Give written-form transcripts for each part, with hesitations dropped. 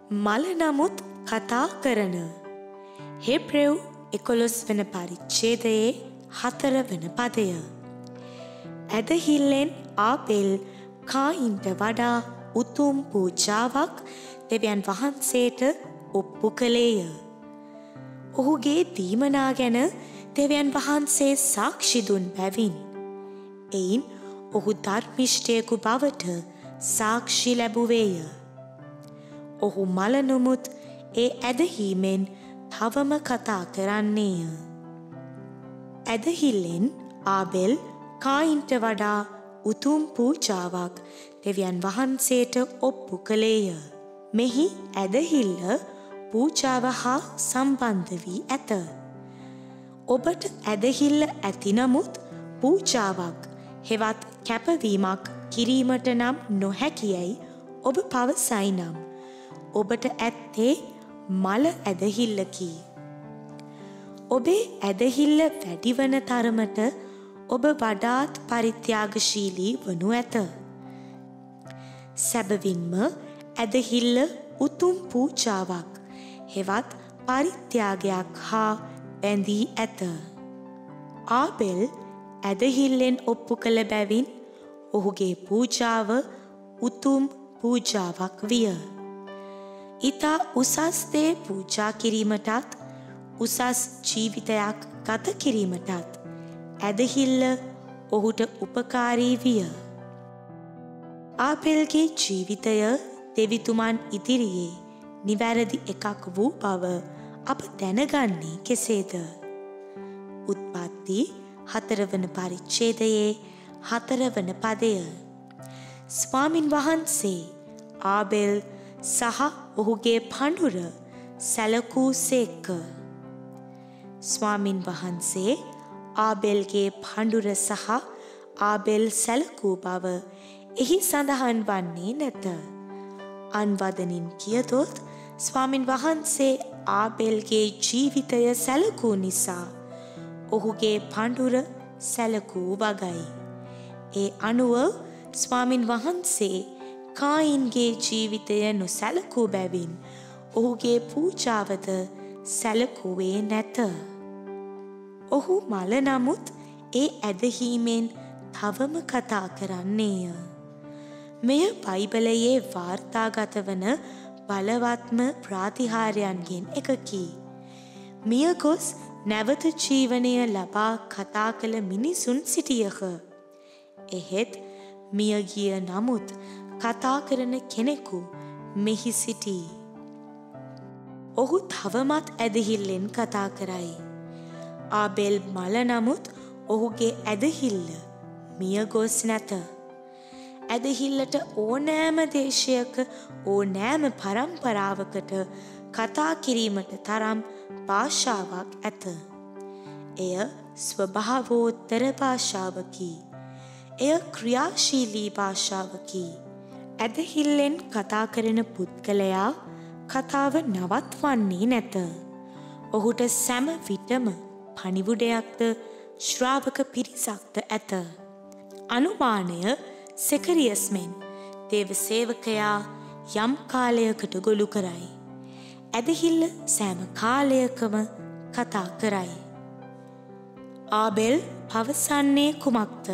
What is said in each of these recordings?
මල නමුත් කතා කරන හෙබ්‍රෙව් 11 වන පරිච්ඡේදයේ 4 වන පදය. ඇදහිල්ලෙන් ආබෙල් කායින්ට වඩා උතුම් පූජාවක් දෙවියන් වහන්සේට ඔප්පු කළේය. ඔහුගේ දීමනා ගැන දෙවියන් වහන්සේ සාක්ෂි දුන් බැවින් එයින් ඔහු ධර්මිෂ්ඨයෙකු බවට සාක්ෂි ලැබුවේය. ඔහු මල නමුත් ඒ ඇදහීමෙන් තවම කතා කරන්නේය. ඇදහිල්ලෙන් ආබෙල් කායින්ට වඩා උතුම් පූජාවක් දෙවියන් වහන්සේට ඔප්පු කළේය. මෙහි ඇදහිල්ල පූජාව හා සම්බන්ධ වී ඇත. ඔබට ඇදහිල්ල ඇති නමුත් පූජාවක් හෙවත් කැපවීමක් කිරීමට නම් නොහැකියයි ඔබ පවසයි නම් ඔබට ඇත්තේ මල ඇදහිල්ලකි. ඔබේ ඇදහිල්ල වැඩිවන තරමට ඔබ වඩාත් පරිත්‍යාගශීලී වනු ඇත. සැබවින්ම ඇදහිල්ල උතුම් පූජාවක් හෙවත් පරිත්‍යාගයක් හා බැඳී ඇත. ආබෙල් ඇදහිල්ලෙන් ඔප්පු කළ බැවින් ඔහුගේ පූජාව උතුම් පූජාවක් විය. ඊතා උසස් දේ පූජා කිරීමටත් උසස් ජීවිතයක් ගත කිරීමටත් ඇදහිල්ල ඔහුට උපකාරී විය. ආබෙල්ගේ ජීවිතය දෙවිතුමන් ඉදිරියේ නිවැරදි එකක් වූ බව අප දැනගන්නේ කෙසේද? උත්පත්ති 4 වන පරිච්ඡේදයේ 4 වන පදය. ස්වාමින් වහන්සේ ආබෙල් සහ ඔහුගේ පඬුර සැලකූ සේක. ස්වාමින් වහන්සේ ආබෙල්ගේ පඬුර සහ ආබෙල් සැලකූ බව එහි සඳහන් වන්නේ නැත. අන්වදනින් කියතොත් ස්වාමින් වහන්සේ ආබෙල්ගේ ජීවිතය සැලකූ නිසා ඔහුගේ පඬුර සැලකූ වගයි. ඒ අනුව ස්වාමින් වහන්සේ කායින්ගේ ජීවිතය නොසැලකූ බැවින් ඔහුගේ පූජාවද සැලකුවේ නැත. ඔහු මල නමුත් ඒ ඇදහීමෙන් තවම කතා කරන්නේය. මෙය බයිබලයේ වාර්තාගත වන බලවත්ම ප්‍රාතිහාර්යයන්ගෙන් එකකි. මියගොස් නැවත ජීවනය ලබා කතා කළ මිනිසුන් සිටියහ. එහෙත් මියගිය නමුත් කතා කරන කෙනෙකු මෙහි සිටී. ඔහු තවමත් ඇදහිල්ලෙන් කතා කරයි. ආබෙල් මල නමුත් ඔහුගේ ඇදහිල්ල මියගොස් නැත. ඇදහිල්ලට ඕනෑම දේශයක ඕනෑම පරම්පරාවකට කතා කිරීමට තරම් භාෂාවක් ඇත. එය ස්වභාවෝත්තර භාෂාවකි. එය ක්‍රියාශීලී භාෂාවකි. ඇදහිල්ලෙන් කතා කරන පුද්ගලයා කතාව නවත්වන්නේ නැත. ඔහුට සෑම විටම පණිවුඩයක්ද ශ්‍රාවක පිරිසක්ද ඇත. අනුමානය සෙකරියස් මෙන් දේව සේවකයා යම් කාලයකට ගොළු කරයි. ඇදහිල්ල සෑම කාලයකම කතා කරයි. ආබෙල් පවසන්නේ කුමක්ද?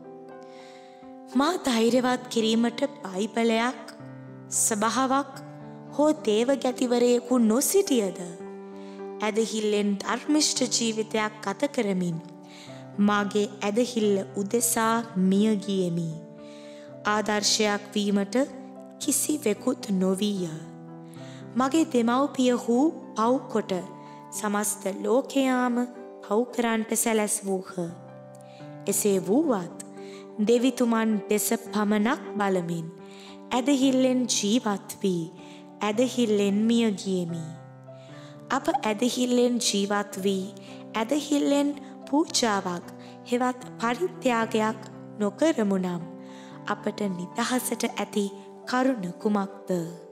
මා ධෛර්යවත් කිරීමට බයිබලයක් සභාවක් හෝ දේවගැතිවරයෙකු නොසිටියද ඇදහිල්ලෙන් ධර්මිෂ්ඨ ජීවිතයක් ගත කරමින් මාගේ ඇදහිල්ල උදෙසා මිය ගියෙමි. ආදර්ශයක් වීමට කිසිවෙකුත් නොවීය. මගේ දෙමව්පියහු පව් කොට සමස්ත ලෝකයාම පව් කරන්නට සැලැස්වූහ. එසේ වුවත් දෙවිතුමන් දෙස පමණක් බලමින් ඇදහිල්ලෙන් ජීවත් වී ඇදහිල්ලෙන් මිය ගියෙමි. අප ඇදහිල්ලෙන් ජීවත් වී ඇදහිල්ලෙන් පූජාවක් හෙවත් පරිත්‍යාගයක් නොකරමු නම් අපට නිදහසට ඇති කරුණ කුමක්ද?